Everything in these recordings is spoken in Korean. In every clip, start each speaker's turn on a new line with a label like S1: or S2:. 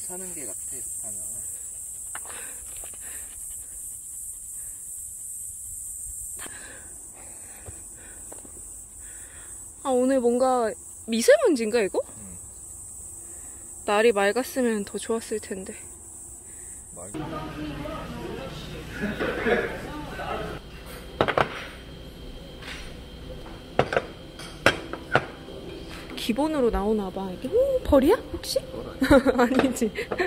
S1: 사는 게 같아, 하면.
S2: 아, 오늘 뭔가 미세먼지인가, 이거? 날이 맑았으면 더 좋았을 텐데. 기본으로 나오나봐. 이게 벌이야? 혹시? 아니지.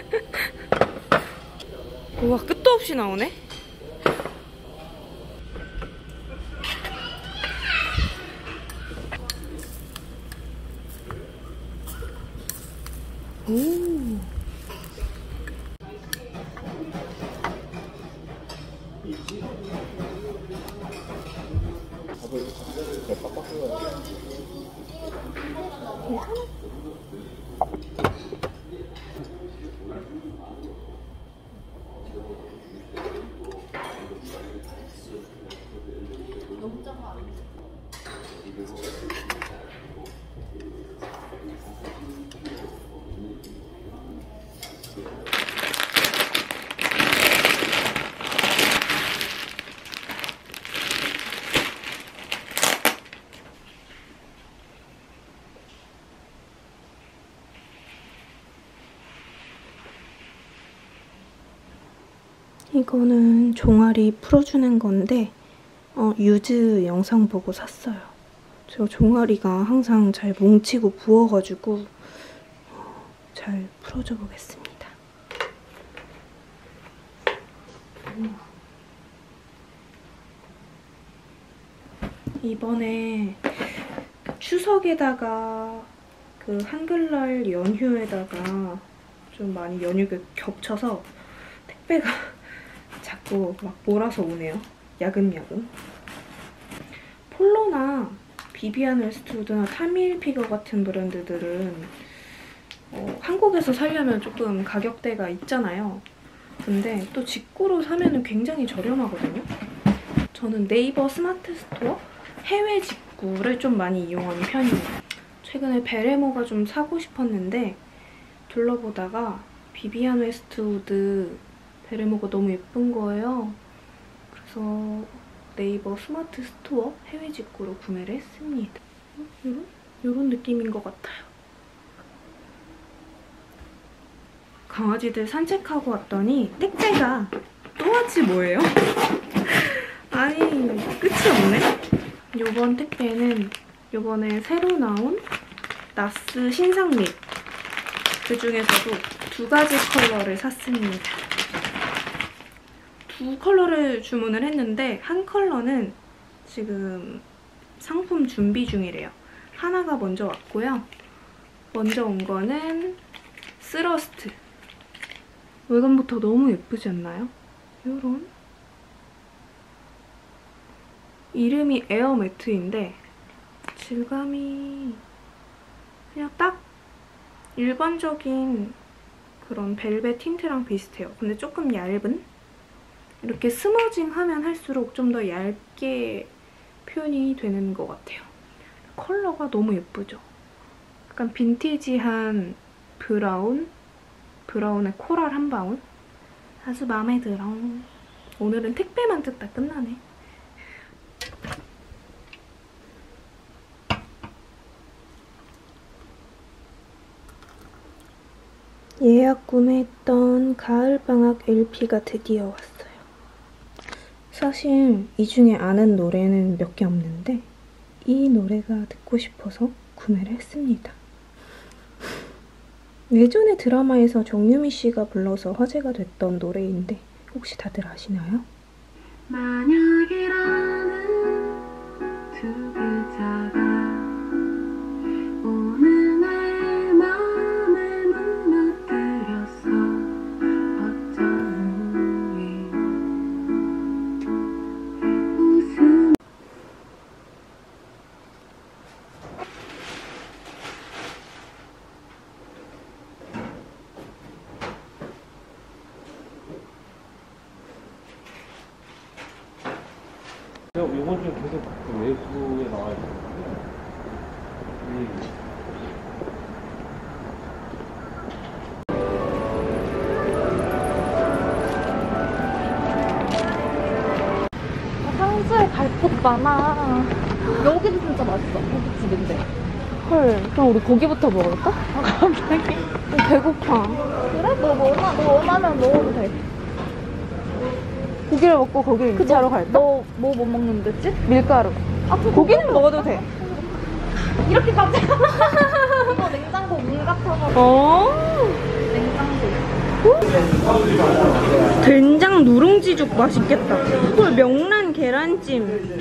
S2: 우와, 끝도 없이 나오네. 오. 이거는 종아리 풀어주는 건데 유즈 영상 보고 샀어요. 저 종아리가 항상 잘 뭉치고 부어가지고 잘 풀어줘 보겠습니다. 이번에 추석에다가 그 한글날 연휴에다가 좀 많이 연휴가 겹쳐서 택배가 자꾸 막 몰아서 오네요. 야금야금. 폴로나 비비안 웨스트우드나 타밀피거 같은 브랜드들은 한국에서 사려면 조금 가격대가 있잖아요. 근데 또 직구로 사면은 굉장히 저렴하거든요. 저는 네이버 스마트 스토어 해외 직구를 좀 많이 이용하는 편이에요. 최근에 베레모가 좀 사고 싶었는데 둘러보다가 비비안 웨스트우드 베레모가 너무 예쁜 거예요. 그래서 네이버 스마트 스토어 해외 직구로 구매를 했습니다. 이런 느낌인 것 같아요. 강아지들 산책하고 왔더니 택배가 또 왔지 뭐예요? 아니 끝이 없네. 요번 택배는 요번에 새로 나온 나스 신상립 그중에서도 2가지 컬러를 샀습니다. 2컬러를 주문을 했는데 한 컬러는 지금 상품 준비 중이래요. 하나가 먼저 왔고요. 먼저 온 거는 스러스트. 외관부터 너무 예쁘지 않나요? 요런 이름이 에어매트인데 질감이 그냥 딱 일반적인 그런 벨벳 틴트랑 비슷해요. 근데 조금 얇은? 이렇게 스머징하면 할수록 좀 더 얇게 표현이 되는 것 같아요. 컬러가 너무 예쁘죠? 약간 빈티지한 브라운의 코랄 한 방울? 아주 마음에 들어. 오늘은 택배만 뜯다 끝나네. 예약 구매했던 가을방학 LP가 드디어 왔어요. 사실 이 중에 아는 노래는 몇 개 없는데 이 노래가 듣고 싶어서 구매를 했습니다. 예전에 드라마에서 정유미 씨가 불러서 화제가 됐던 노래인데 혹시 다들 아시나요? 만약이라는 두 글자가 오늘 내 마음을 무너뜨렸어. 어쩜 웃음
S1: 이번 주 계속 외부에 나와 있거든요.
S3: 숙소에 갈 곳 많아. 여기도 진짜 맛있어. 고깃집인데.
S2: 헐, 그럼 우리 고기부터 먹을까?
S3: 갑자기?
S2: 배고파.
S3: 그래? 너 원하면 먹어도 돼.
S2: 고기를 먹고 거기를 2차로 갈까?
S3: 너 뭐 못 먹는댔지?
S2: 밀가루.
S3: 아,
S2: 고기는 먹어도 돼.
S3: 이렇게까지? 이거 냉장고 문 같아서. 냉장고.
S2: 된장 누룽지죽 맛있겠다. 헐, 명란 계란찜.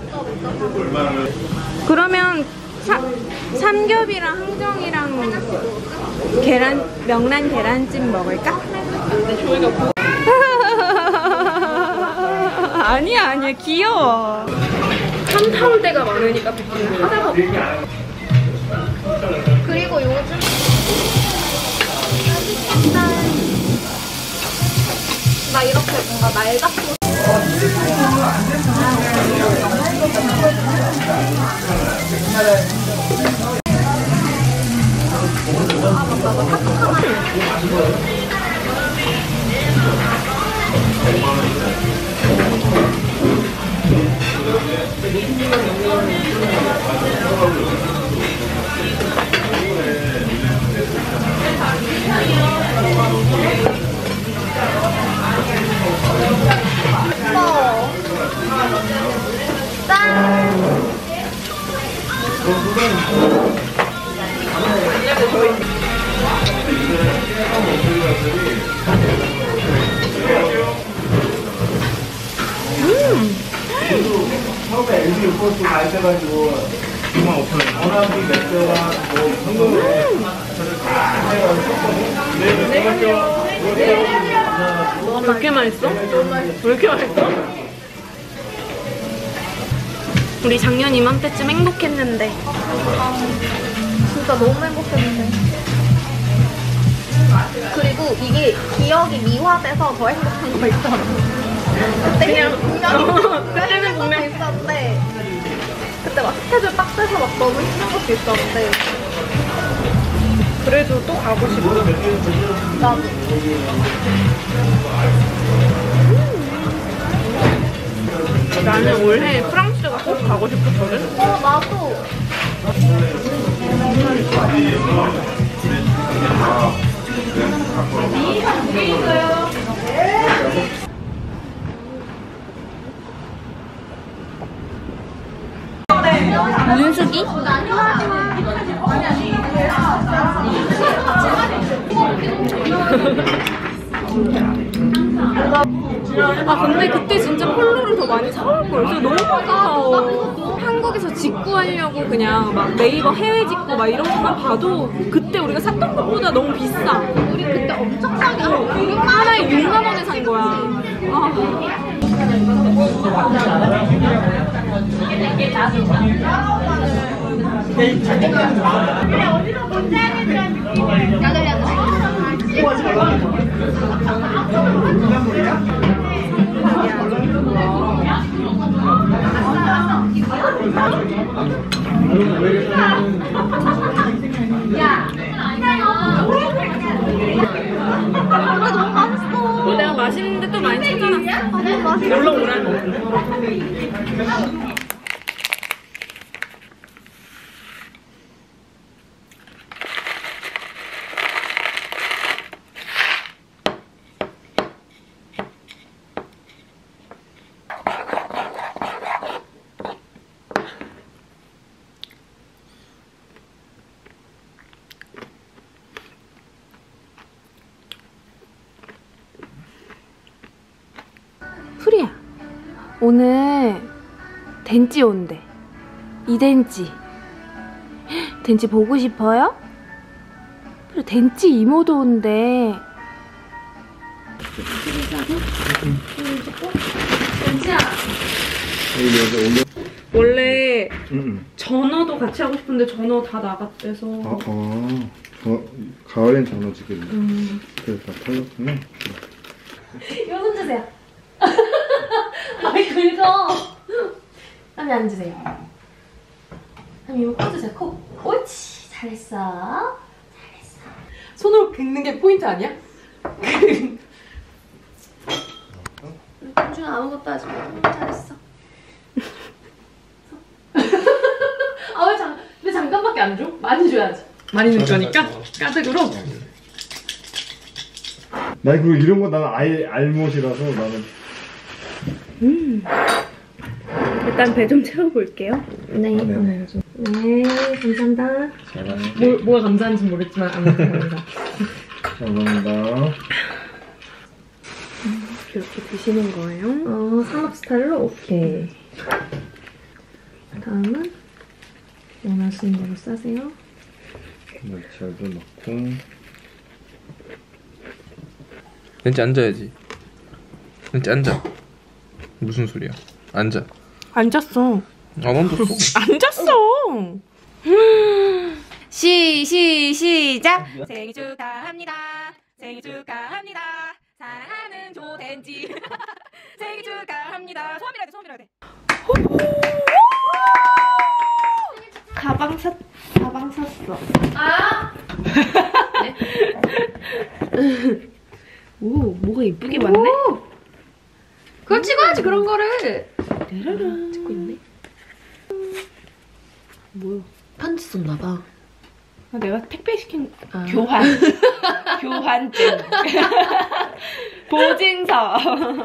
S2: 그러면 삼겹이랑 항정이랑 명란 계란찜 먹을까? 아니야 귀여워. 삼타올 때가 많으니까 그때는 하다가
S3: 그리고 요즘 나 이렇게 뭔가 날 잡고
S1: 처음에 LG 요코스 가입해가지고 25,000원 원하기 맥주와 뭐 현금으로 저를 다 해가지고
S2: 왜 이렇게 맛있어? 왜 이렇게 맛있어? 우리 작년 이맘때쯤 행복했는데.
S3: 진짜 너무 행복했는데. 그리고 이게 기억이 미화돼서 더 행복한 거 있잖아. 그때는 분명히 분명히 있었는데 그때 막 스케줄 빡세서 막 너무 힘든 것도 있었는데
S2: 그래도 또 가고 싶어.
S3: 나도.
S2: 나는 올해 프랑스가 꼭 가고 싶었거든.
S3: 나도.
S2: 문숙이? 아 근데 그때 진짜 폴로를 더 많이 사올걸. 진짜 너무 아까워. 한국에서 직구하려고 그냥 막 네이버 해외 직구 막 이런 것만 봐도 그때 우리가 샀던 것보다 너무 비싸.
S3: 우리 그때 엄청 싸게
S2: 하나에 6만 원에 산 거야. 아. 내가 맛있는데 또 많이 찾아놨어. 놀러 오라고. 프리야, 오늘 덴찌 온대. 이덴찌. 덴찌 보고 싶어요? 그래, 덴찌 이모도 온대. 덴찌야. 원래 전어도 같이 하고 싶은데 전어 다 나갔대서.
S1: 가을엔 전어지게. 그래서 다 털렸구나.
S2: 이거 손 주세요. 아이 긁어. 남이 앉으세요. 남이 이거 코 주세요. 코. 옳지. 잘했어. 손으로 긁는 게 포인트 아니야? 준준아 아무것도 하지 마. 잘했어.
S4: 조금밖에 안 줘? 많이 줘야지. 많이 넣을 거니까 가득으로.
S1: 나 그리고 이런 거 나는 아예 알못이라서 나는.
S2: 일단 배 좀 채워볼게요.
S4: 네. 네, 감사합니다.
S1: 잘하네.
S4: 뭐가 감사한지 모르겠지만 감사합니다.
S1: 감사합니다.
S2: 이렇게 드시는 거예요?
S4: 상업 스타일로 오케이. 다음은 원하시는 대로 싸세요.
S1: 날치알도 넣고.
S5: 렌즈 앉아야지. 렌즈 앉아. 무슨 소리야? 앉아.
S2: 앉았어.
S5: 안 앉았어.
S2: 앉았어.
S6: 시작! 생일 축하합니다. 생일 축하합니다. 사랑하는 조댄지. 생일 축하합니다. 소원이라 돼.
S2: 가방 샀어. 오, 뭐가 이쁘게 많네?
S4: 그걸 찍어야지 그런 거를.
S2: 짜라란.
S4: 찍고 있네.
S2: 뭐야?
S4: 편지 썼나봐.
S2: 아, 내가 택배 시킨
S4: 아.
S2: 교환증. 보증서.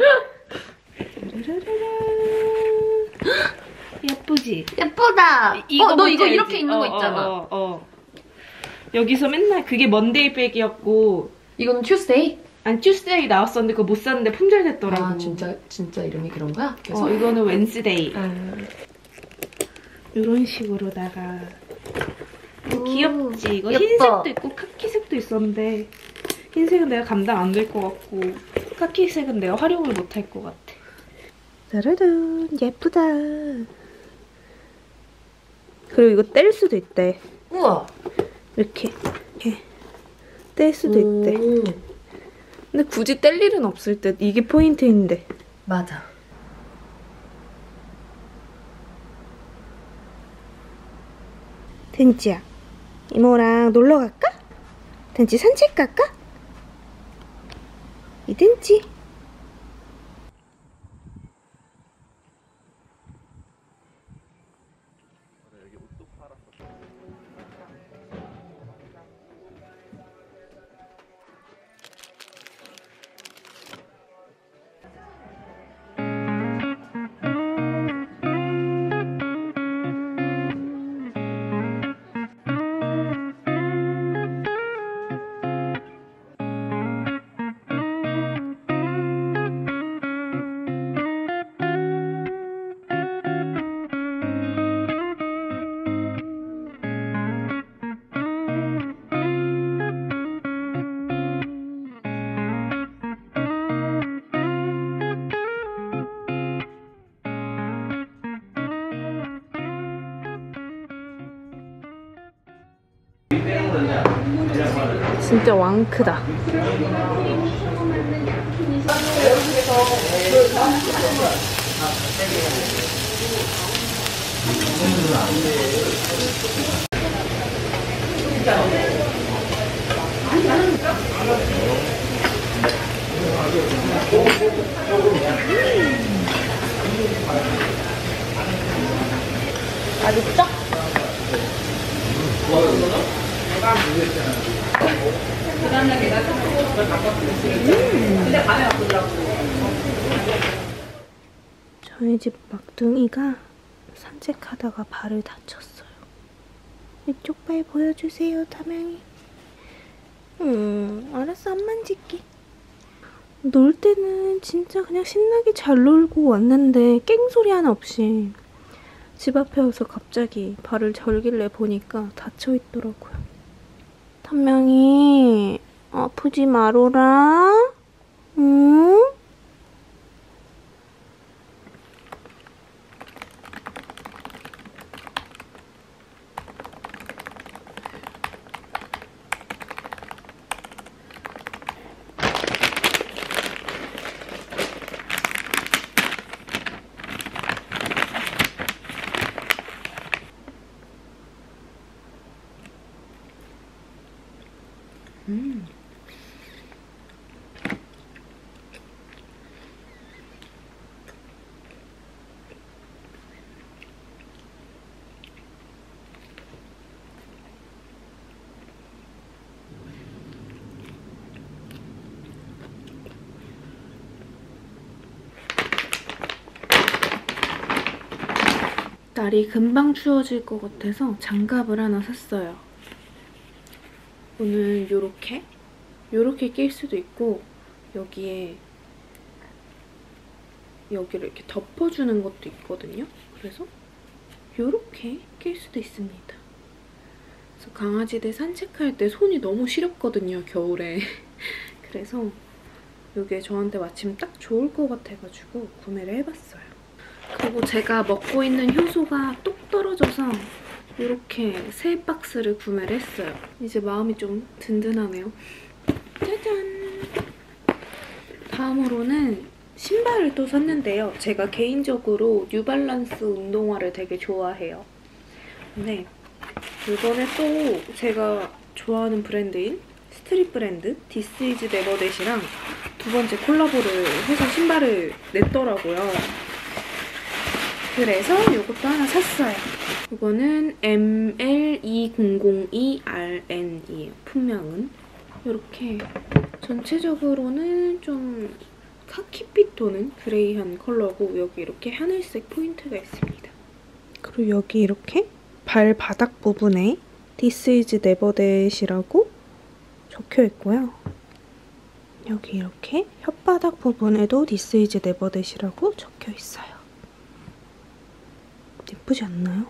S2: 예쁘지?
S4: 예쁘다. 너
S2: 뭔지
S4: 이거
S2: 알지?
S4: 이렇게 입는 거 있잖아.
S2: 여기서 맨날 그게 먼데이 백이었고
S4: 이거는 투스데이?
S2: 아니 투스데이 나왔었는데 그거 못 샀는데 품절됐더라고.
S4: 아 진짜 이름이 그런 거야? 그래서
S2: 이거는 웬스데이.
S4: 아.
S2: 이런 식으로다가
S4: 오,
S2: 귀엽지? 이거
S4: 예뻐.
S2: 흰색도 있고 카키색도 있었는데 흰색은 내가 감당 안 될 것 같고 카키색은 내가 활용을 못 할 것 같아. 짜라란 예쁘다. 그리고 이거 뗄 수도 있대.
S4: 우와.
S2: 이렇게 뗄 수도 있대. 근데 굳이 뗄 일은 없을 듯. 이게 포인트인데.
S4: 맞아.
S2: 덴지야, 이모랑 놀러 갈까? 덴지 산책 갈까? 이 덴지. 진짜 왕크다. 맛있죠? 저희 집 막둥이가 산책하다가 발을 다쳤어요. 이쪽 발 보여주세요, 담양이. 알았어, 안 만질게. 놀 때는 진짜 그냥 신나게 잘 놀고 왔는데 깽소리 하나 없이 집 앞에 와서 갑자기 발을 절길래 보니까 다쳐있더라고요. 담양이 아프지 마로라. 응? 날이 금방 추워질 것 같아서 장갑을 하나 샀어요. 오늘 요렇게 낄 수도 있고 여기에 여기를 이렇게 덮어주는 것도 있거든요. 그래서 요렇게 낄 수도 있습니다. 그래서 강아지들 산책할 때 손이 너무 시렵거든요, 겨울에. 그래서 이게 저한테 마침 딱 좋을 것 같아가지고 구매를 해봤어요. 그리고 제가 먹고 있는 효소가 똑 떨어져서 이렇게 3박스를 구매를 했어요. 이제 마음이 좀 든든하네요. 짜잔! 다음으로는 신발을 또 샀는데요. 제가 개인적으로 뉴발란스 운동화를 되게 좋아해요. 근데 이번에 또 제가 좋아하는 브랜드인 스트릿 브랜드 This is Never That이랑 두 번째 콜라보를 해서 신발을 냈더라고요. 그래서 이것도 하나 샀어요. 이거는 ML2002RN이에요. 품명은. 이렇게 전체적으로는 좀 카키빛 도는 그레이한 컬러고 여기 이렇게 하늘색 포인트가 있습니다. 그리고 여기 이렇게 발바닥 부분에 This is Never That이라고 적혀 있고요. 여기 이렇게 혓바닥 부분에도 This is Never That이라고 적혀 있어요. 예쁘지 않나요?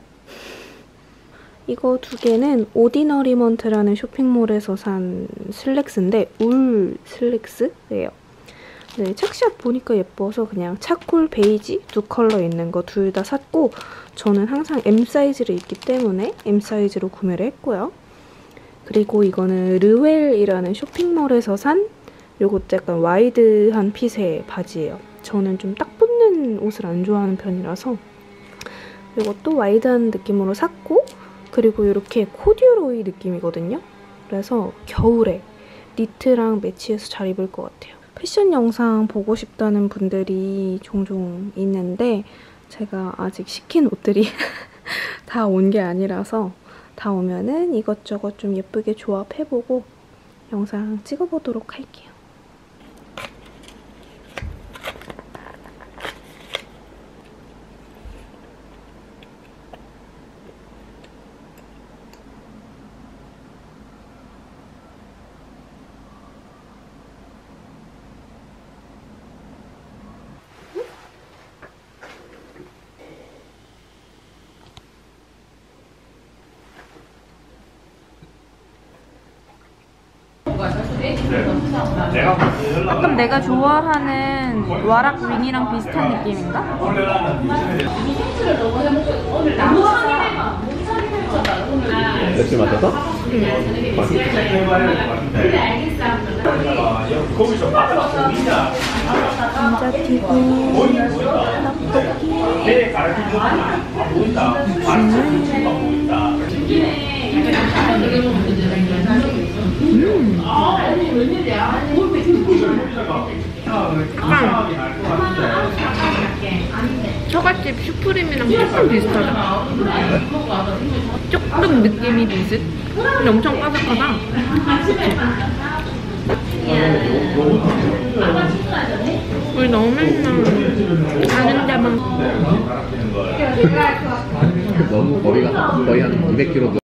S2: 이거 두 개는 오디너리먼트라는 쇼핑몰에서 산 슬랙스인데 울 슬랙스예요. 네, 착샷 보니까 예뻐서 그냥 차콜 베이지 두 컬러 있는 거 둘 다 샀고 저는 항상 M 사이즈를 입기 때문에 M 사이즈로 구매를 했고요. 그리고 이거는 르웰이라는 쇼핑몰에서 산 요것도 약간 와이드한 핏의 바지예요. 저는 좀 딱 붙는 옷을 안 좋아하는 편이라서 이것도 와이드한 느낌으로 샀고 그리고 이렇게 코듀로이 느낌이거든요. 그래서 겨울에 니트랑 매치해서 잘 입을 것 같아요. 패션 영상 보고 싶다는 분들이 종종 있는데 제가 아직 시킨 옷들이 다 온 게 아니라서 다 오면은 이것저것 좀 예쁘게 조합해보고 영상 찍어보도록 할게요.
S6: 그럼 내가 좋아하는 와락 윙이랑 비슷한 느낌인가?
S5: 랩스 맞아서?
S2: 감자튀김,
S4: 처갓집 슈프림이랑 조금 비슷하다. 조금 느낌이 비슷? 근데 엄청 바삭하다. 우리 너무 맨날 다른 데만
S5: 너무 거리가 거의 한 200km